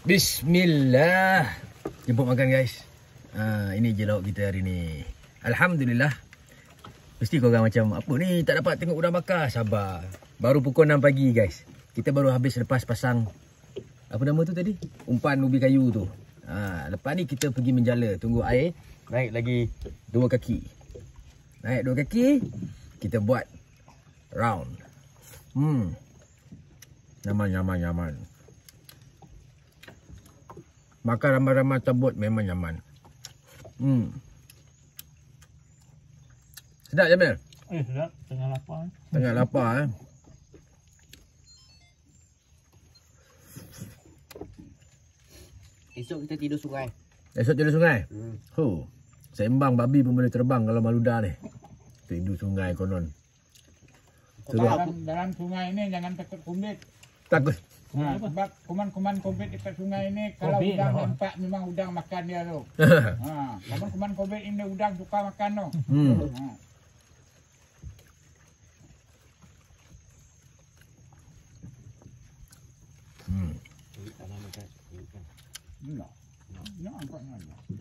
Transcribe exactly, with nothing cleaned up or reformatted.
Bismillah. Jemput makan guys. Ha, ini je lauk kita hari ni. Alhamdulillah. Mesti korang macam apa ni tak dapat tengok udang bakar. Sabar. Baru pukul enam pagi guys. Kita baru habis lepas pasang apa nama tu tadi? Umpan ubi kayu tu. Ha, lepas ni kita pergi menjala, tunggu air naik lagi dua kaki. Naik dua kaki, kita buat round. Hmm. Nyaman nyaman nyaman. Makan ramai-ramai tabut memang nyaman. Hmm. Sedap je, Mel? Eh, sedap. Tengah lapar. Tengah lapar, eh. Esok kita tidur sungai. Esok tidur sungai? Hmm. Huh. Sembang babi pun boleh terbang kalau maluda ni. Tidur sungai konon. Dalam, dalam sungai ini jangan takut kumbit. Takut. Ha, sebab kuman-kuman kumbit dekat sungai ini kalau Kumbit udang lah. nampak memang udang makan dia tu. Ha, kuman-kuman kumbit ini udang suka makan tu. Hmm. Ha. Hmm. Nak. Nak angkat aja.